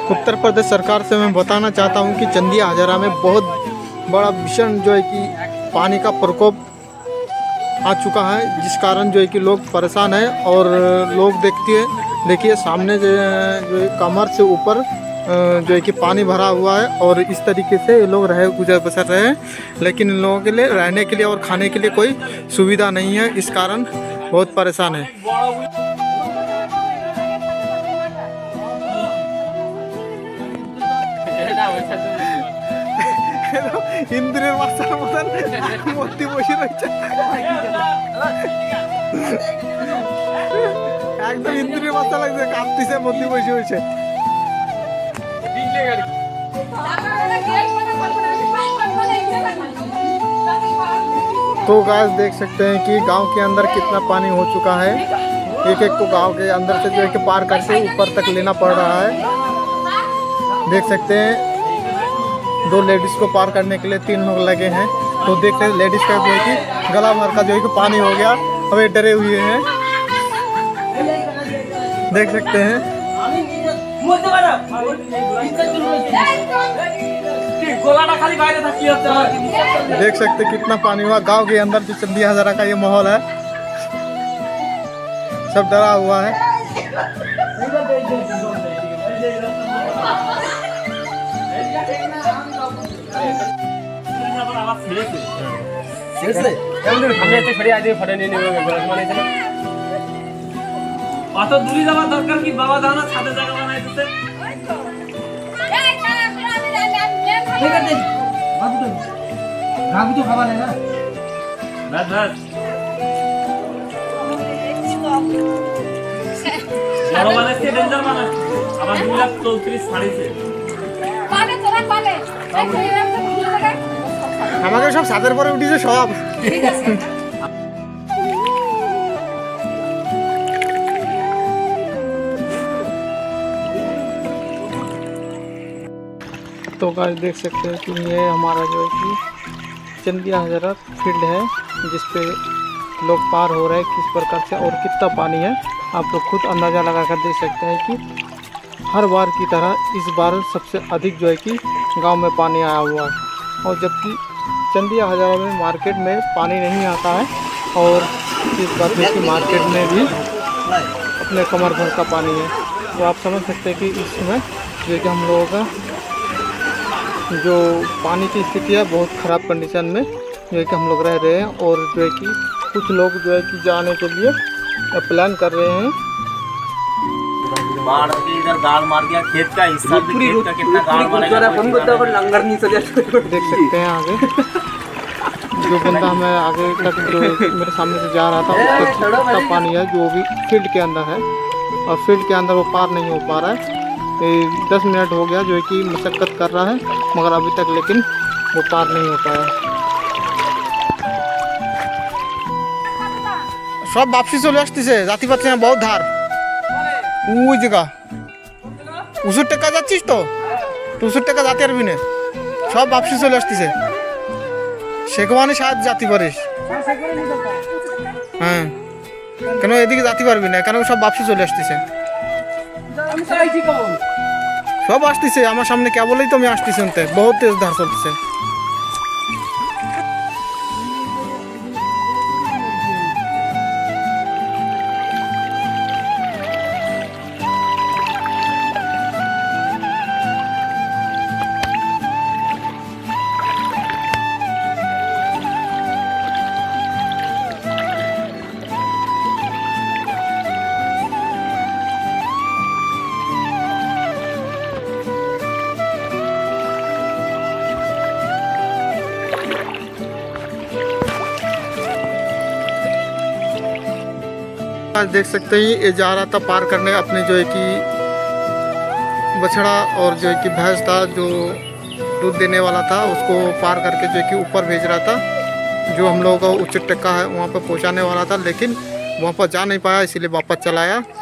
उत्तर प्रदेश सरकार से मैं बताना चाहता हूं कि चंदिया हजारा में बहुत बड़ा भीषण जो है कि पानी का प्रकोप आ चुका है, जिस कारण जो है कि लोग परेशान हैं। और लोग देखिए सामने जो है कमर से ऊपर जो है कि पानी भरा हुआ है और इस तरीके से लोग गुजर बसर रहे हैं, लेकिन इन लोगों के लिए रहने के लिए और खाने के लिए कोई सुविधा नहीं है, इस कारण बहुत परेशान है। इंद्रेर मास्टर मतन मूर्ति बসে রয়েছে একদম इंद्रेर मास्टर লাগছে, কাঁপতেছে, मूर्ति বসে রয়েছে। तो गाइस देख सकते हैं कि गांव के अंदर कितना पानी हो चुका है। एक को गांव के अंदर से जो है कि पार करके ऊपर तक लेना पड़ रहा है। देख सकते हैं 2 लेडीज़ को पार करने के लिए 3 लोग लगे हैं। तो देख सकते हैं लेडीज़ का जो है कि गला भर का जो है कि पानी हो गया, अभी डरे हुए हैं। देख सकते हैं देख सकते कितना पानी हुआ। गांव के अंदर जो चंदिया हजारा का ये माहौल है, सब डरा हुआ है। অত দূরে যাওয়ার দরকার কি? বাবা দাও না ছাদে জায়গা বানাই দিতে। ঠিক আছে বাবু তো বাবু তো খাবার নেই না। বাস বাস বড় বানাইছে, ডেঞ্জার বানাইছে, আবার 2,34,000 ছাড়িছে। পালে তোরা পালে আমাকে সব ছাদের পরে উঠিছে সব। ঠিক আছে तो गाइस देख सकते हैं कि ये हमारा जो है कि चंदिया हजारा फील्ड है, जिस पे लोग पार हो रहे हैं किस प्रकार से और कितना पानी है। आप लोग खुद अंदाज़ा लगा कर देख सकते हैं कि हर बार की तरह इस बार सबसे अधिक जो है कि गांव में पानी आया हुआ है। और जबकि चंदिया हजारा में मार्केट में पानी नहीं आता है, और इस बार जो कि मार्केट में भी अपने कमर भर का पानी है। तो आप समझ सकते हैं कि इसमें जो है कि हम लोगों का जो पानी की स्थिति है बहुत ख़राब कंडीशन में जो है कि हम लोग रह रहे हैं। और जो है कि कुछ लोग जो है कि जाने के लिए प्लान कर रहे हैं। बाढ़ के इधर गाड़ मार गया, खेत का हिस्सा भी, खेत का कितना गाड़ मारेगा लंगर नहीं चले। देख सकते हैं आगे जो बंदा हमें आगे तक जो मेरे सामने से जा रहा था उसका कितना पानी है जो भी फील्ड के अंदर है, और फील्ड के अंदर वो पार नहीं हो पा रहा है। 10 मिनट हो गया जो है कि मशक्क़त कर रहा है, मगर अभी तक लेकिन वो पार नहीं हो पाया। सब वापसी चले আসতেছে, जाती पाচ্ছি না, बहुत धार ওই জায়গা 60 টাকা যাচ্ছিস তো 60 টাকা যেতে পারবি না, সব वापसी চলে আসতেছে। সেখানে সাথে যেতে পারিস, হ্যাঁ কেন এদিকে যেতে পারবি না, কারণ সব वापसी চলে আসতেছে। সব আসতেছে আমার সামনে, কে বলেই তো আমি আসতেছি, বহুত তেজ ধার চলতেছে। देख सकते हैं ये जा रहा था पार करने अपने जो है कि बछड़ा और जो है कि भैंस था जो दूध देने वाला था, उसको पार करके जो है कि ऊपर भेज रहा था। जो हम लोगों का उच्च टक्का है वहाँ पर पहुँचाने वाला था, लेकिन वहाँ पर जा नहीं पाया, इसीलिए वापस चला आया।